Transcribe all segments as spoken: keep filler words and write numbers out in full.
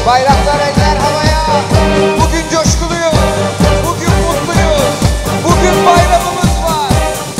Bayraklar eller havaya. Bugün coşkuluyuz, bugün mutluyuz, bugün bayramımız var.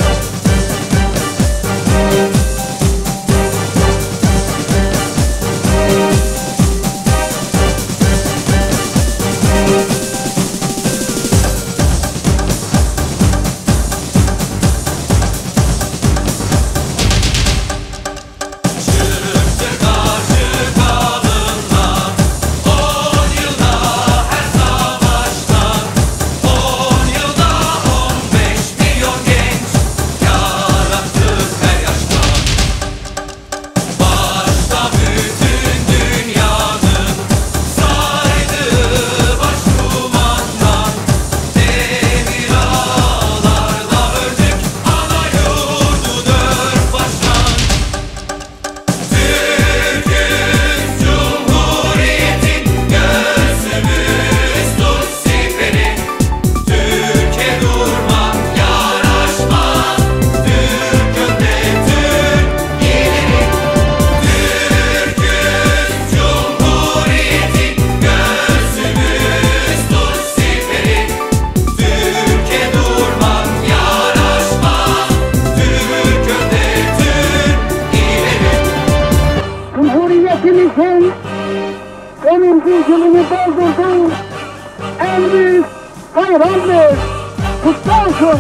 Cumhuriyetimizin onuncu yılını doldurdu. En büyük bayramdır. Kutlu olsun.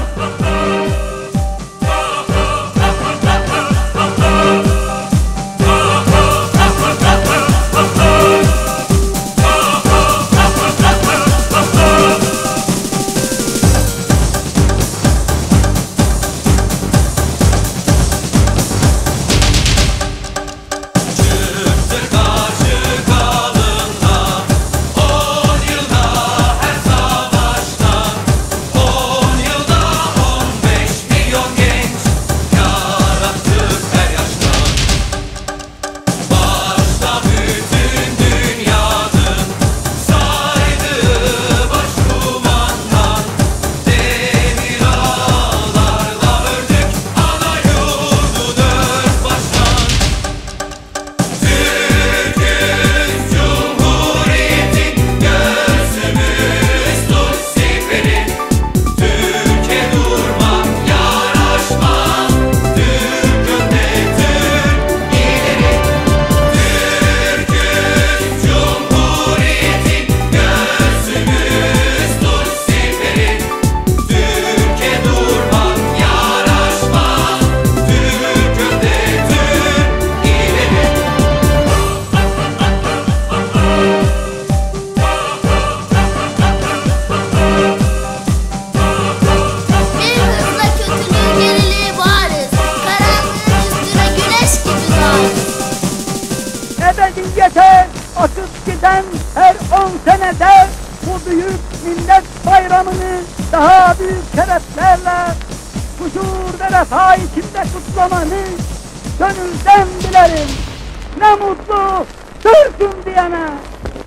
Ebediyete akıp giden her on senede bu büyük millet bayramını daha büyük şereflerle huzur ve refah içinde kutlamanı gönülden dilerim. Ne mutlu Türk'üm diyene.